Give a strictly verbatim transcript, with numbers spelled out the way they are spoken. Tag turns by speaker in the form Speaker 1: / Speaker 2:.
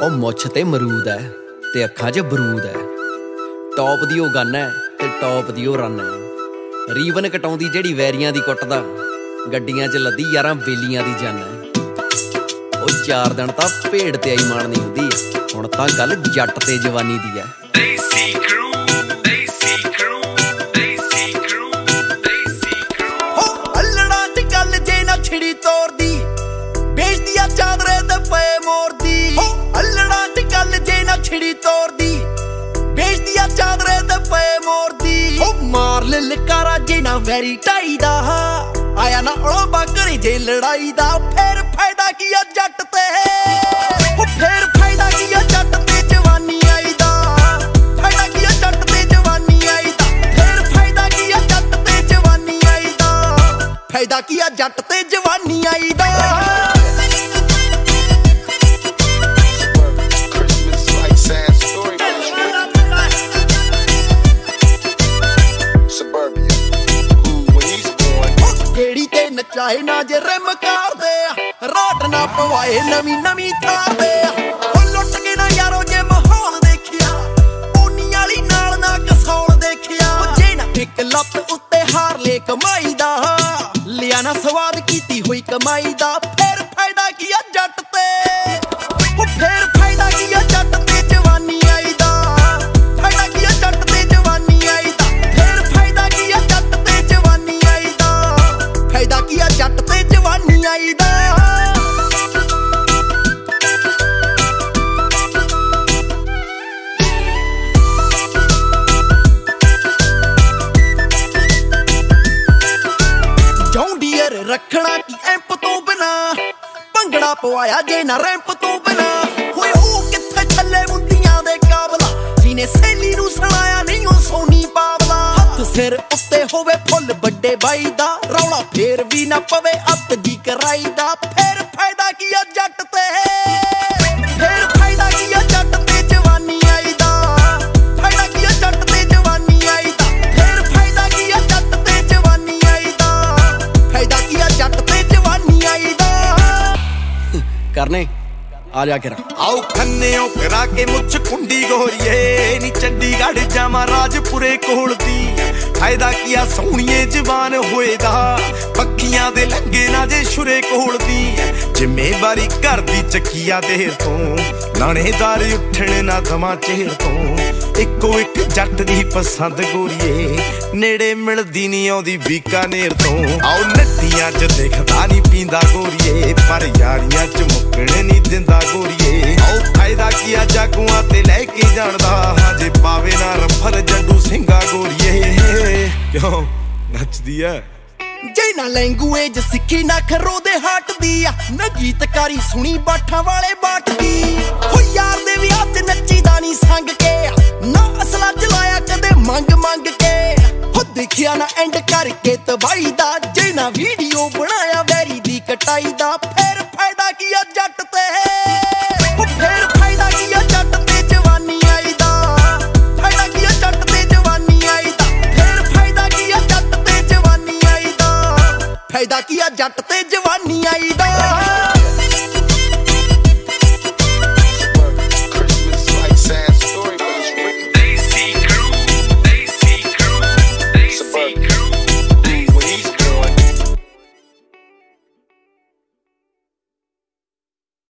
Speaker 1: ਉਹ ਮੁੱਛ ਤੇ ਮਰੂਦ ਹੈ ਤੇ ਅੱਖਾਂ 'ਚ ਬਰੂਦ ਹੈ। ਟੌਪ ਦੀ ਉਹ ਗੰਨ ਹੈ ਤੇ ਟੌਪ ਦੀ ਉਹ ਰਨ ਹੈ। ਰੀਵਨ ਕਟਾਉਂਦੀ ਜਿਹੜੀ ਵੈਰੀਆਂ ਦੀ ਕੁੱਟਦਾ, ਗੱਡੀਆਂ 'ਚ ਲੱਦੀ ਯਾਰਾਂ ਬੇਲੀਆਂ ਦੀ ਜੰਨ ਹੈ। ਉਹ ਚਾਰ ਦਿਨ ਤਾਂ ਭੇਡ ਤੇ ਆਈ ਮਾਣ ਨਹੀਂ ਹੁੰਦੀ, ਹੁਣ ਤਾਂ ਗੱਲ ਜੱਟ ਤੇ ਜਵਾਨੀ ਦੀ ਹੈ।
Speaker 2: ਛਿੜੀ ਤੋਰਦੀ ਵੇਚਦੀ ਆ ਚਾਦਰੇ ਤੇ ਪਏ ਮੋਰਦੀ। ਹੱਲੜਾਂ ਚ ਗੱਲ ਜੇ ਨਾ ਛਿੜੀ ਤੋਰਦੀ ਵੇਚਦੀ ਆ ਚਾਦਰੇ ਤੇ ਪਏ ਮੋਰਦੀ। ਉਹ ਮਾਰ ਲੈ ਲਕਾਰਾ ਜੇ ਨਾ ਵੈਰੀ ਢਾਈ ਦਾ, ਆਇਆ ਨਾ ਉਲੰਬਾ ਘਰੇ ਜੇ ਲੜਾਈ ਦਾ। ਫੇਰ ਫਾਇਦਾ ਕੀ ਆ ਜੱਟ ਤੇ, ਉਹ ਫੇਰ ਫਾਇਦਾ ਕੀ ਆ ਜੱਟ ਤੇ ਜਵਾਨੀ ਆਈ ਦਾ। ਫਾਇਦਾ ਕੀ ਆ ਜੱਟ ਤੇ ਜਵਾਨੀ ਆਈ ਦਾ। ਫੇਰ ਫਾਇਦਾ ਕੀ ਆ ਜੱਟ ਤੇ ਜਵਾਨੀ ਆਈ ਦਾ। ਫਾਇਦਾ ਕੀ ਆ ਜੱਟ ਤੇ ਜਵਾਨੀ ਆਈ ਦਾ। ਕਿਹੜੀ ਤੇ ਨਚਾਏ ਨਾ ਜੇ ਰਿਮ ਕਰਦੇ, ਰਾਟ ਨਾ ਪਵਾਏ ਨਵੀਂ ਨਵੀਂ ਥਾਂ ਤੇ। ਉਹ ਲੁੱਟ ਕੇ ਨਾ ਯਾਰੋ ਜੇ ਮਾਹੌਲ ਦੇਖਿਆ, ਪੂਨੀ ਵਾਲੀ ਨਾਲ ਨਾ ਕਸੌਲ ਦੇਖਿਆ। ਉਹ ਜੇ ਨਾ ਇੱਕ ਲੱਤ ਉੱਤੇ ਹਾਰ ਲੈ ਕਮਾਈ ਦਾ, ਲਿਆ ਨਾ ਸਵਾਦ ਕੀਤੀ ਹੋਈ ਕਮਾਈ ਦਾ। ਫੇਰ ਫਾਇਦਾ ਕੀ ਆ ਜੱਟ ਤੇ, ਉਹ ਫੇਰ ਫਾਇਦਾ ਕੀ ਆ ਜੱਟ ਤੇ ਜਵਾਨੀ ਆਈ ਦਾ। ਫਾਇਦਾ ਕੀ ਆ ਜੱਟ ਤੇ ਜਵਾਨੀ ਆਈ ਦਾ। ਫੇਰ ਫਾਇਦਾ ਕੀ ਆ ਜੱਟ ਤੇ ਜਵਾਨੀ ਆਈ ਦਾ। ਫਾਇਦਾ ਕੀ ਆ ਜੱਟ ਤੇ ਜਵਾਨੀ ਆਈ ਦਾ। ਰੱਖਣਾ ਕੀ ਐਂਪ ਤੋਂ ਬਿਨਾ, ਭੰਗੜਾ ਪਵਾਇਆ ਜੇ ਨਾ ਰੈਂਪ ਤੋਂ ਬਿਨਾ। ਹੋਏ ਉਹ ਕਿੱਥੇ ਥੱਲੇ ਮੁੰਡੀਆਂ ਦੇ ਕਾਬਲਾ, ਜਿਹਨੇ ਸਹੇਲੀ ਨੂੰ ਸੁਣਾਇਆ ਨਹੀਂ ਉਹ ਸੋਨੀ ਪਾਵਲਾ। ਹੱਥ ਸਿਰ ਉੱਤੇ ਹੋਵੇ ਫੁੱਲ ਵੱਡੇ ਬਾਈ ਦਾ, ਰੌਲਾ ਫੇਰ ਵੀ ਨਾ ਪਵੇ ਅੱਤ ਦੀ ਕਰਾਈ ਦਾ। ਫੇਰ ਫਾਇਦਾ ਕੀ ਆ ਜੱਟ ਤੇ, ਫੇਰ ਫਾਇਦਾ ਕੀ ਆ ਜੱਟ ਤੇ ਜਵਾਨੀ ਆਈ ਦਾ। ਫਾਇਦਾ ਕੀ ਆ ਜੱਟ ਤੇ ਜਵਾਨੀ ਆਈ ਦਾ। ਫੇਰ ਫਾਇਦਾ ਕੀ ਆ ਜੱਟ ਤੇ ਜਵਾਨੀ ਆਈ ਦਾ। ਫਾਇਦਾ ਕੀ ਆ ਜੱਟ ਤੇ ਜਵਾਨੀ ਆਈ ਦਾ।
Speaker 1: ਕਰਨੇ ਆ ਜਾ ਕਰਾ
Speaker 2: ਆਓ ਖੰਨਿਓ ਕਰਾ ਕੇ ਮੁੱਛ ਕੁੰਡੀ ਗੋਰੀਏ, ਨੀ ਚੰਡੀਗੜ੍ਹ ਜਾਵਾਂ ਰਾਜਪੁਰੇ ਕੋਲ ਦੀ। ਫਾਇਦਾ ਕੀ ਆ ਸੋਹਣੀਏ ਜਵਾਨ ਹੋਏ ਦਾ, ਪੱਖੀਆਂ ਦੇ ਲੰਗੇ ਨਾ ਜੇ ਸ਼ੁਰੇ ਕੋਲ ਦੀ। ਜ਼ਿੰਮੇਵਾਰੀ ਘਰ ਦੀ ਚੱਕੀਆ ਦੇਰ ਤੋਂ, ਲਾਣੇਦਾਰ ਉੱਠਣ ਨਾ ਦਵਾਂ ਚਿਹਰ ਤੋਂ। ਇੱਕੋ ਇੱਕ ਜੱਟ ਦੀ ਪਸੰਦ ਗੋਰੀਏ, ਨੇੜੇ ਮਿਲਦੀ ਨੀ ਆਉਂਦੀ ਬੀਕਾਨੇਰ ਤੋਂ। ਆਓ ਨੱਟੀਆਂ ਚ ਦਿਖਦਾ ਨੀ ਪੀਂਦਾ ਗੋਰੀਏ, ਪਰ ਯਾਰੀਆਂ ਚ ਮੁੱਕਣ ਨੀ ਦਿੰਦਾ ਗੋਰੀਏ। ਆਓ ਫਾਇਦਾ ਕੀ ਆ ਜਾਗੂਆਂ ਤੇ ਲੈ ਕੇ ਜਾਣਦਾ, ਹਜੇ ਪਾਵੇ ਨਾ ਰਫਰ ਜੱਡੂ ਸਿੰਘਾ ਗੋਰੀਏ। ਕਿਉਂ ਨੱਚਦੀ ਐ ਜੇ ਨਾ ਲੈਂਗੂਏਜ ਸਿੱਖੀ ਨਾ ਖਰੋ ਦੇ ਹਾਟ ਦੀ ਆ, ਨਾ ਗੀਤਕਾਰੀ ਸੁਣੀ ਬਾਠਾਂ ਵਾਲੇ ਬਾਟ ਦੀ। ਹੋ ਯਾਰ ਦੇ ਵਿਆਹ ਤੇ ਨੱਚੀਦਾ ਨੀ ਸੰਗ ਕੇ, ਨਾ ਅਸਲਾ ਚਲਾਇਆ ਕਦੇ ਮੰਗ ਮੰਗ ਕੇ। ਹੋ ਦੇਖਿਆ ਨਾ ਐਂਡ ਕਰਕੇ ਤਬਾਈ ਦਾ, ਜੇ ਨਾ ਵੀਡੀਓ ਬਣਾਇਆ ਵੈਰੀ ਦੀ ਕਟਾਈ ਦਾ। ਫੇਰ